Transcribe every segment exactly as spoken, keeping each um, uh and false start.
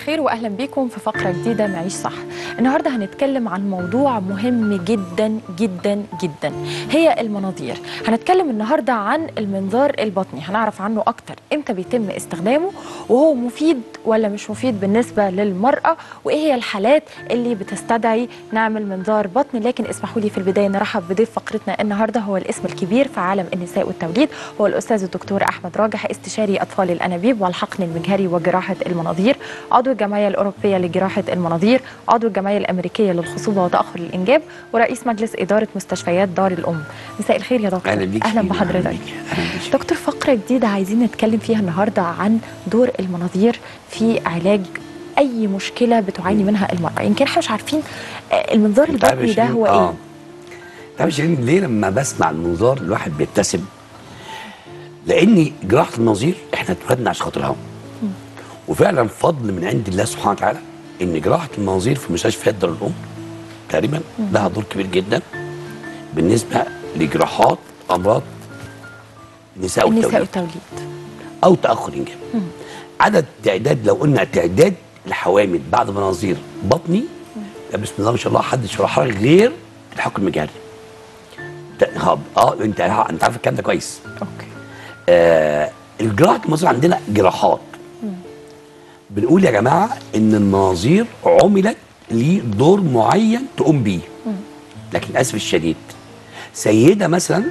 الخير واهلا بيكم في فقره جديده معيش صح. النهارده هنتكلم عن موضوع مهم جدا جدا جدا، هي المناظير. هنتكلم النهارده عن المنظار البطني، هنعرف عنه اكتر، امتى بيتم استخدامه وهو مفيد ولا مش مفيد بالنسبه للمراه، وايه هي الحالات اللي بتستدعي نعمل منظار بطني. لكن اسمحوا لي في البدايه نرحب بضيف فقرتنا النهارده، هو الاسم الكبير في عالم النساء والتوليد، هو الاستاذ الدكتور احمد راجح، استشاري اطفال الانابيب والحقن المجهري وجراحه المناظير، عضو الجمعيه الاوروبيه لجراحه المناظير، عضو الجمعيه الامريكيه للخصوبه وتاخر الانجاب، ورئيس مجلس اداره مستشفيات دار الام. مساء الخير يا دكتور. اهلا بيك. اهلا بحضرتك. دكتور، فقره جديده عايزين نتكلم فيها النهارده عن دور المناظير في علاج اي مشكله بتعاني منها المراه. يمكن احنا مش عارفين المنظار البطني ده هو آه. ايه. طب شيرين، ليه لما بسمع المنظار الواحد بيبتسم؟ لان جراحه المناظير احنا اتولدنا عشان خاطرها، وفعلا فضل من عند الله سبحانه وتعالى ان جراحه المناظير في مستشفيات دار الام تقريبا لها دور كبير جدا بالنسبه لجراحات امراض النساء النساء والتوليد والتوليد او تاخر انجاب. عدد تعداد، لو قلنا تعداد الحوامل بعد مناظير بطني، ده بسم الله ما شاء الله حدش يشرحها غير الحقن المجهري. اه انت انت عارف الكلام ده كويس. اوكي. آه الجراحه المناظير عندنا جراحات. مم. بنقول يا جماعه ان المناظير عملت لدور معين تقوم بيه. مم. لكن للاسف الشديد سيده مثلا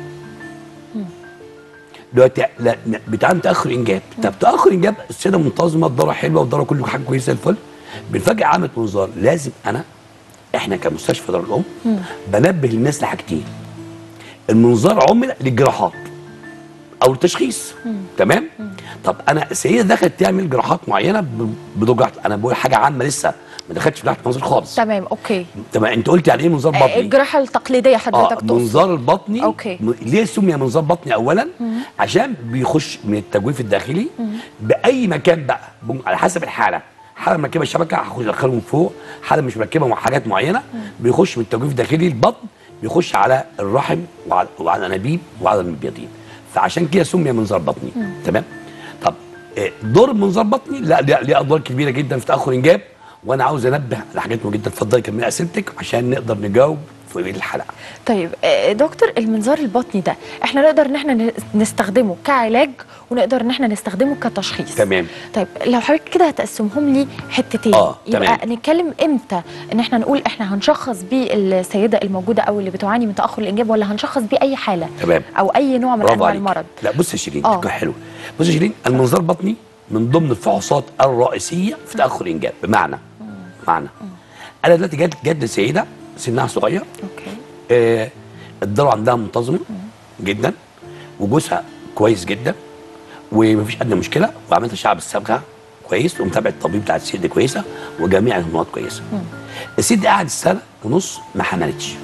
دلوقتي بتعمل تاخر انجاب، طب تاخر انجاب السيده منتظمه، الدوره حلوه والدوره كل حاجه كويسه زي الفل، بالفجاه عملت منظار. لازم انا احنا كمستشفى دار الام مم. بنبه للناس لحاجتين: المنظار عمل للجراحات او التشخيص. مم. تمام. مم. طب انا سيده دخلت تعمل جراحات معينه بدون جراحه، انا بقول حاجه عامه لسه ما دخلتش في جراحه منظار خالص. تمام. اوكي. تمام. انت قلت يعني ايه منظار بطني؟ الجراحه التقليديه حضرتك آه تقصد. منظار البطني. اوكي. م... ليه سمي منظار بطني؟ اولا مم. عشان بيخش من التجويف الداخلي مم. باي مكان بقى على حسب الحاله. حاله مركبه الشبكه هخش ادخله من فوق، حاله مش مركبه مع حاجات معينه مم. بيخش من التجويف الداخلي البطن، بيخش على الرحم وعلى, وعلى الانابيب وعلى المبيضين، فعشان كده سمي منظار بطني. مم. تمام. طب دور المنظار بطني لا ليه ادوار كبيره جدا في تاخر انجاب، وانا عاوز انبه على حاجات مهمه جدا. اتفضلي كملي اسئلتك عشان نقدر نجاوب في الحلقه. طيب دكتور، المنظار البطني ده احنا نقدر ان احنا نستخدمه كعلاج ونقدر ان احنا نستخدمه كتشخيص. تمام. طيب لو حضرتك كده هتقسمهم لي حتتين، اه يبقى تمام. نتكلم امتى ان احنا نقول احنا هنشخص بيه السيده الموجوده او اللي بتعاني من تاخر الانجاب، ولا هنشخص بيه اي حاله؟ تمام. او اي نوع من انواع المرض؟ لا بص يا شيرين، اه حلو. بص يا شيرين، المنظار البطني من ضمن الفحوصات الرئيسيه في تاخر الانجاب. بمعنى معنى انا دلوقتي جات جات سيده سنها صغير، اوكي، آه الدوره عندها منتظمه مم. جدا، وجوزها كويس جدا ومفيش ادنى مشكله، وعملت اشعه بالصبغه كويس، ومتابعه الطبيب بتاع الست دي كويسه، وجميع الهرمونات كويسه. مم. الست دي قعدت سنه ونص ما حملتش.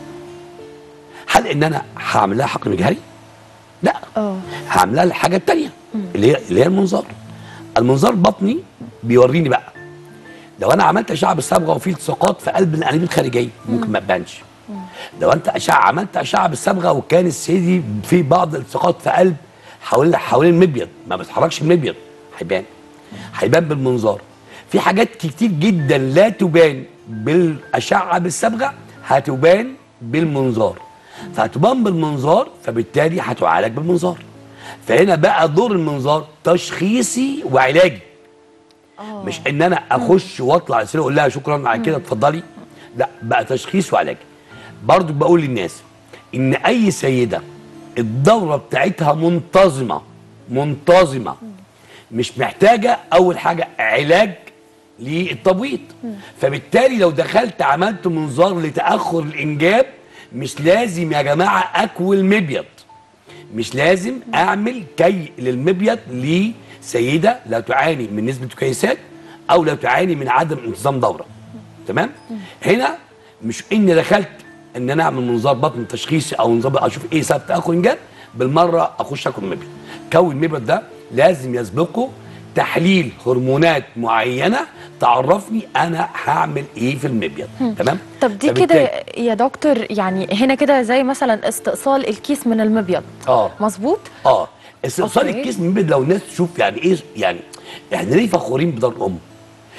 هل ان انا هعمل لها حقن مجهري؟ لا. اه هعمل لها الحاجه الثانيه اللي هي اللي هي المنظار. المنظار البطني بيوريني بقى لو انا عملت اشعه بالصبغه وفي التصاقات في قلب الانابيب الخارجيه ممكن ما تبانش. لو انت اشعه عملت اشعه بالصبغه وكان السيدي في بعض الالتصاقات في قلب حوالين حوالين المبيض ما بتحركش المبيض، هيبان. هيبان بالمنظار. في حاجات كتير جدا لا تبان بالاشعه بالصبغه هتبان بالمنظار، فهتبان بالمنظار، فبالتالي هتعالج بالمنظار. فهنا بقى دور المنظار تشخيصي وعلاجي. أوه. مش ان انا اخش واطلع اسئله اقول لها شكرا على كده اتفضلي، لا، بقى تشخيص وعلاج. برضو بقول للناس ان اي سيده الدوره بتاعتها منتظمه منتظمه مش محتاجه اول حاجه علاج للتبويض، فبالتالي لو دخلت عملت منظار لتاخر الانجاب مش لازم يا جماعه اكوي المبيض، مش لازم اعمل كي للمبيض لسيده لا تعاني من نسبه تكيسات او لا تعاني من عدم انتظام دوره. تمام؟ هنا مش اني دخلت ان انا اعمل منظار بطن تشخيصي او نظام اشوف ايه سبب تاخر انجاب بالمره اخش اكل المبيض. كون المبيض ده لازم يسبقه تحليل هرمونات معينه تعرفني انا هعمل ايه في المبيض. تمام؟ طب دي كده يا دكتور يعني هنا كده زي مثلا استئصال الكيس من المبيض. اه مظبوط؟ اه استئصال الكيس من المبيض. لو الناس تشوف يعني ايه، يعني احنا ليه فخورين بدار الام؟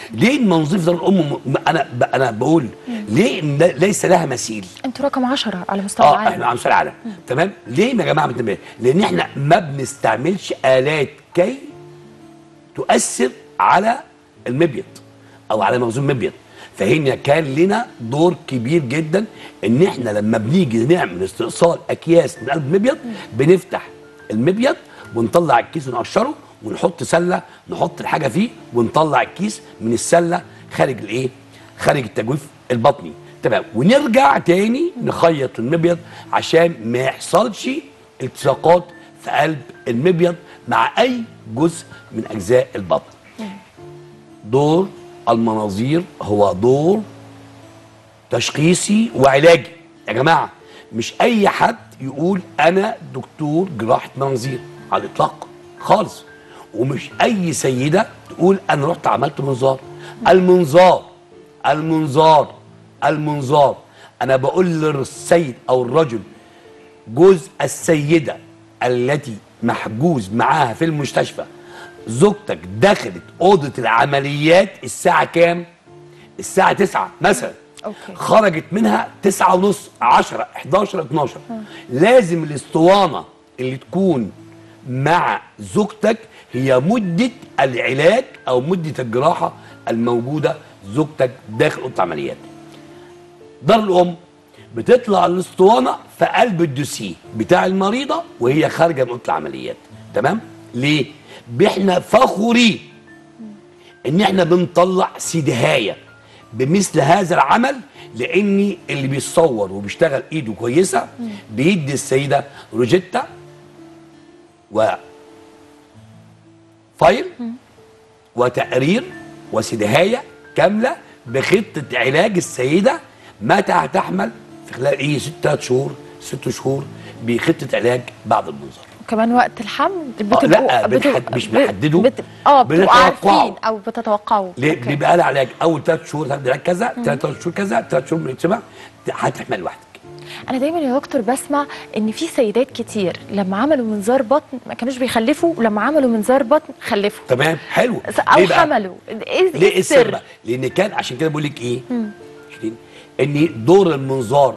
ليه المنظير في دار الام م- انا ب- انا بقول ليه م- ليس لها مثيل؟ انتوا رقم عشرة على مستوى اه العالم. احنا على مستوى العالم. تمام. ليه يا جماعه بنتبه؟ لان احنا ما بنستعملش الات كي تؤثر على المبيض او على مخزون المبيض. فهنا كان لنا دور كبير جدا ان احنا لما بنيجي نعمل استئصال اكياس من قلب المبيض بنفتح المبيض ونطلع الكيس ونقشره ونحط سله نحط الحاجه فيه ونطلع الكيس من السله خارج الايه؟ خارج التجويف البطني. تمام. ونرجع تاني نخيط المبيض عشان ما يحصلش التصاقات في قلب المبيض مع اي جزء من اجزاء البطن. دور المناظير هو دور تشخيصي وعلاجي يا جماعه. مش اي حد يقول انا دكتور جراحه مناظير على الاطلاق خالص. ومش اي سيده تقول انا رحت عملت منظار. المنظار المنظار المنظار انا بقول للسيد او الرجل جوز السيده التي محجوز معاها في المستشفى، زوجتك دخلت اوضه العمليات الساعه كام؟ الساعه تسعة مثلا. أوكي. خرجت منها تسعة ونص، عشرة، حداشر، اتناشر. لازم الاسطوانه اللي تكون مع زوجتك هي مده العلاج او مده الجراحه الموجوده زوجتك داخل اوضه العمليات. دار الام بتطلع الاسطوانه في قلب الدوسيه بتاع المريضه وهي خارجه من اوضه العمليات. تمام؟ ليه؟ احنا فخورين ان احنا بنطلع سيدهايه بمثل هذا العمل، لان اللي بيصور وبيشتغل ايده كويسه بيدي السيده روجيتا و فايل وتقرير وسيدهايه كامله بخطه علاج السيده متى هتحمل في خلال ايه؟ ست شهور ست شهور بخطه علاج بعد المنظار. كمان وقت الحمل آه بتبقوا لا بتبقوا- بنحد مش بنحدده بت... اه بتبقوا بنتوقعه. عارفين او بتتوقعوا. ليه؟ أوكي. بيبقى لها علاج اول ثلاث شهور هتاخد علاج كذا، ثلاث شهور كذا، ثلاث شهور من الاتباع هتحمل لوحدك. انا دايما يا دكتور بسمع ان في سيدات كتير لما عملوا منظار بطن ما كانوش بيخلفوا، ولما عملوا منظار بطن خلفوا تمام حلو. او ليه بقى؟ حملوا. ايه ليه إيه السر؟ السر؟ لان كان عشان كده بقول لك ايه؟ شيرين، ان دور المنظار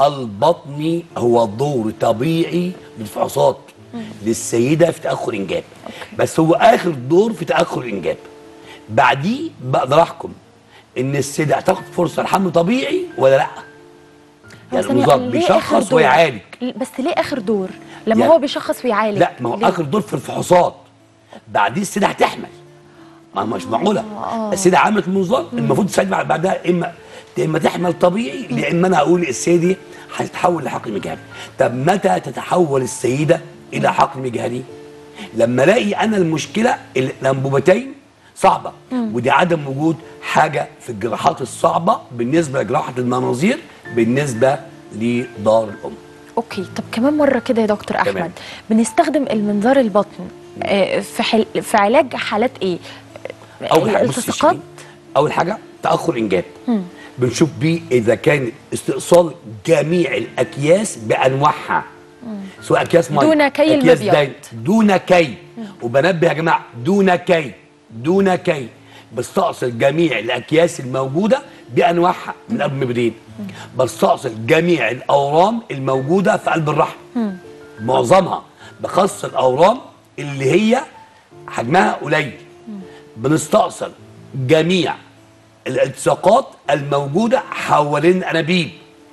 البطني هو دور طبيعي للفحوصات للسيده في تاخر انجاب. أوكي. بس هو اخر دور في تاخر الانجاب. بعديه بقدر احكم ان السيده هتاخد فرصه لحمل طبيعي ولا لا. يعني ثانية، المنظار ليه آخر بيشخص دور؟ ويعالج. بس ليه اخر دور لما يعني هو بيشخص ويعالج؟ لا ما هو ليه؟ اخر دور في الفحوصات. بعديه السيده هتحمل. ما مش معقوله. آه. السيده عملت المنظار المفروض السيده بعد- بعدها اما اما تحمل طبيعي، يا اما انا اقول السيده دي هتتحول لحقل مجهري. طب متى تتحول السيده الى حقل مجهري؟ لما الاقي انا المشكله الانبوبتين صعبه، ودي عدم وجود حاجه في الجراحات الصعبه بالنسبه لجراحه المناظير بالنسبه لدار الام. اوكي. طب كمان مره كده يا دكتور تمام. احمد، بنستخدم المنظار البطن آه، في حل... في علاج حالات ايه؟ اول حاجه بصي يا التصاقات. شيرين، اول حاجه تاخر انجاب. بنشوف بيه اذا كان استئصال جميع الاكياس بانواعها، سواء اكياس ميه دون كي أكياس المبيض. دايم، دون كي. وبنبه يا جماعه دون كي دون كي بستأصل جميع الاكياس الموجوده بانواعها من قلب المبيضين. بستأصل جميع الاورام الموجوده في قلب الرحم معظمها، بخص الاورام اللي هي حجمها قليل. بنستأصل جميع الالتصاقات الموجوده حوالين الانابيب.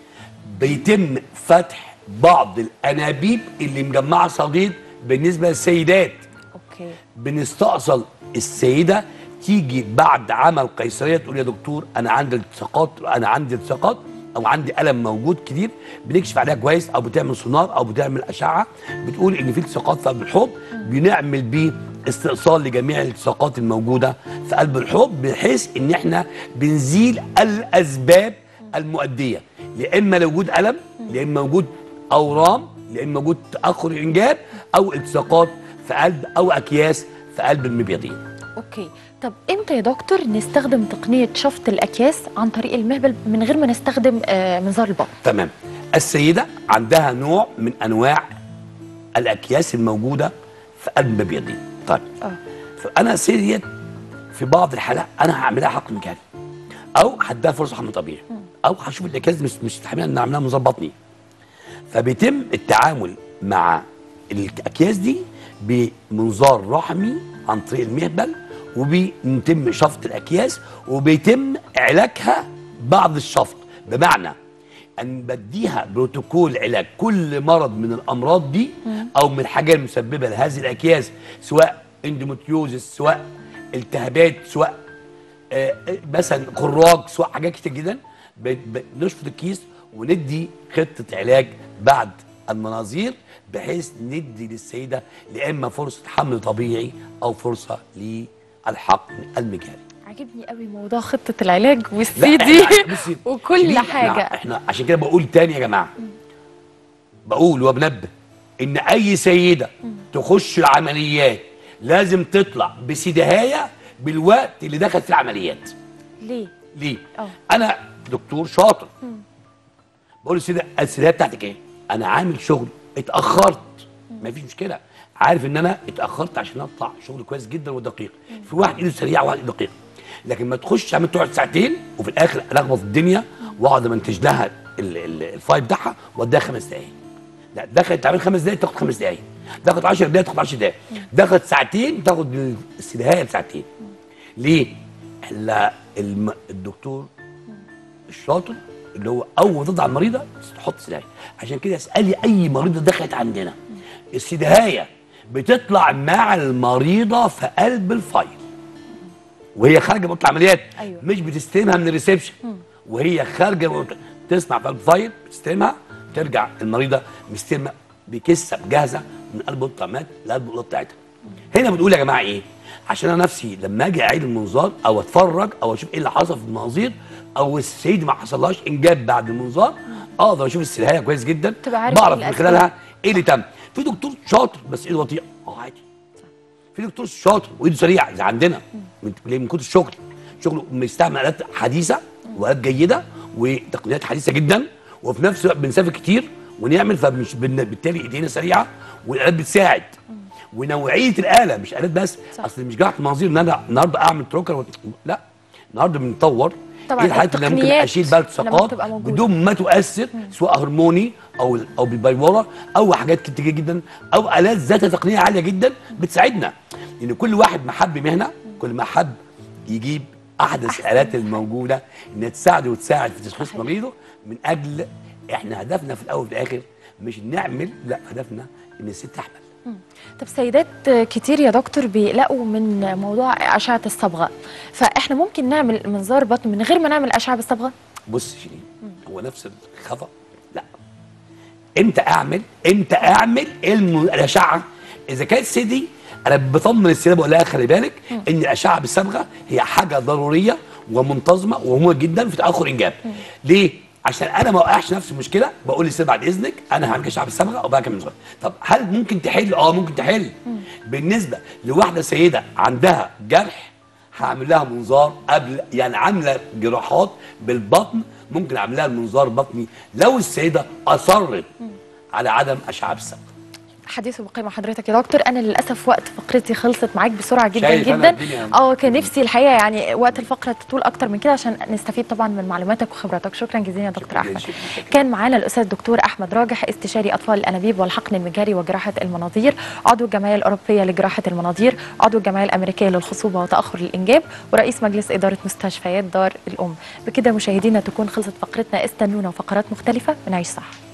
بيتم فتح بعض الانابيب اللي مجمعه صديد بالنسبه للسيدات. اوكي. بنستأصل السيده تيجي بعد عمل قيصريه تقول يا دكتور انا عندي التصاقات، انا عندي التصاقات او عندي الم موجود كتير. بنكشف عليها كويس او بتعمل سونار او بتعمل اشعه بتقول ان في التصاقات في قلب الحوض. بنعمل بيه استئصال لجميع الالتصاقات الموجوده في قلب الحوض بحيث ان احنا بنزيل الاسباب المؤديه يا اما لوجود الم، يا اما وجود اورام، يا اما وجود تاخر انجاب او التصاقات في قلب او اكياس في قلب المبيضين. اوكي. طب امتى يا دكتور نستخدم تقنيه شفط الاكياس عن طريق المهبل من غير ما نستخدم آه منظار البطن؟ تمام. السيده عندها نوع من انواع الاكياس الموجوده في قلب المبيضين. طيب اه فانا سيديت في بعض الحالات انا هعملها حقن مجهري او هديها فرصه حمل طبيعي او هشوف الاكياس مش مش مستحمله ان اعملها منظار بطني. فبيتم التعامل مع الاكياس دي بمنظار رحمي عن طريق المهبل، وبيتم شفط الاكياس وبيتم علاجها بعد الشفط، بمعنى ان بديها بروتوكول علاج كل مرض من الامراض دي او من الحاجات المسببه لهذه الاكياس، سواء اندومتريوزس، سواء التهابات، سواء آه مثلا خراج، سواء حاجات كتير جدا. بنشفط الكيس وندي خطه علاج بعد المناظير، بحيث ندي للسيده لا اما فرصه حمل طبيعي او فرصه للحقن المجهري. عجبني قوي موضوع خطه العلاج والسي دي وكل حاجه. احنا, احنا عشان كده بقول تاني يا جماعه، بقول وبنبه ان اي سيده تخش العمليات لازم تطلع بسدهايه بالوقت اللي دخل في العمليات. ليه؟ ليه؟ أوه. انا دكتور شاطر، بقول للسيده السدهايه بتاعتك ايه؟ انا عامل شغل اتاخرت، مفيش مشكله، عارف ان انا اتاخرت عشان اطلع شغل كويس جدا ودقيق. في واحد ايده سريع وواحد ايده دقيق، لكن ما تخش عم تقعد ساعتين وفي الاخر الخبط الدنيا واقعد امنتج لها الفايل بتاعها واديها خمس دقائق. لا، دخلت تعمل خمس دقائق تاخد خمس دقائق، دخلت عشر دقائق تاخد عشر دقائق، دخلت ساعتين تاخد السدهايه بساعتين. ليه؟ الا الدكتور الشاطر اللي هو اول ما تضع المريضه تحط سدهايه. عشان كده اسالي اي مريضه دخلت عندنا، السدهايه بتطلع مع المريضه في قلب الفايل وهي خارجه من العمليات. أيوة. مش بتستلمها من الريسبشن، وهي خارجه تسمع في قلب الفايل، بتستلمها ترجع المريضه مستلمه بكسه جاهزه من قلب الطعمات لقلب الاوضه بتاعتها. هنا بنقول يا جماعه ايه؟ عشان انا نفسي لما اجي اعيد المنظار او اتفرج او اشوف ايه اللي حصل في المناظير او السيد ما حصلهاش انجاب بعد المنظار، اقدر اشوف السدهايه كويس جدا، بعرف من خلالها ايه اللي تم. في دكتور شاطر بس ايده بطيئه، اه عادي. في دكتور شاطر وايده سريعه زي عندنا من من كتر الشغل، شغله بيستعمل الات حديثه والات جيده وتقنيات حديثه جدا، وفي نفس الوقت بنسافر كتير ونعمل، فمش بالتالي ايدينا سريعه والالات بتساعد. ونوعيه الاله مش الات بس، اصل مش جراحه مناظير ان انا النهارده اعمل تروكر و... لا، النهارده بنطور طبعا ايه الحاجات اللي ممكن اشيل بها التساقط بدون ما تؤثر، سواء هرموني او او بالبيوره او حاجات كتير جدا او الات ذات تقنيه عاليه جدا بتساعدنا. لان كل واحد محب مهنه، كل ما حب يجيب احدث الالات الموجوده انها تساعده وتساعد في تشخيص مريضه، من اجل احنا هدفنا في الاول وفي الاخر مش نعمل، لا هدفنا ان الست تحمل. طب سيدات كتير يا دكتور بيقلقوا من موضوع اشعه الصبغه، فاحنا ممكن نعمل منظار بطن من غير ما نعمل اشعه بالصبغه؟ بص شيرين، هو نفس الخطا. لا، امتى اعمل امتى اعمل الاشعه؟ اذا كانت سيدي انا بطمن السيده بقول لها خلي بالك ان الاشعه بالصبغه هي حاجه ضروريه ومنتظمه ومهمه جدا في تاخر انجاب. ليه؟ عشان انا ما اوقعش نفسي مشكله، بقول للسيده بعد اذنك انا هعمل اشعه بالصبغه او بقى كام منظار. طب هل ممكن تحل؟ اه ممكن تحل. مم. بالنسبه لواحده سيده عندها جرح هعمل لها منظار قبل، يعني عامله جراحات بالبطن ممكن اعمل لها المنظار البطني لو السيده اصرت مم. على عدم اشعه بالصبغه. حديث بقي مع حضرتك يا دكتور. انا للاسف وقت فقرتي خلصت معاك بسرعه جدا جدا. اه كان نفسي الحقيقه يعني وقت الفقره تطول اكتر من كده عشان نستفيد طبعا من معلوماتك وخبراتك. شكرا جزيلا يا دكتور احمد. شكرا شكرا. كان معانا الاستاذ الدكتور احمد راجح، استشاري اطفال الانابيب والحقن المجهري وجراحه المناظير، عضو الجمعيه الاوروبيه لجراحه المناظير، عضو الجمعيه الامريكيه للخصوبه وتاخر الانجاب، ورئيس مجلس اداره مستشفيات دار الام. بكده مشاهدينا تكون خلصت فقرتنا، استنونا فقرات مختلفه من عيش صح.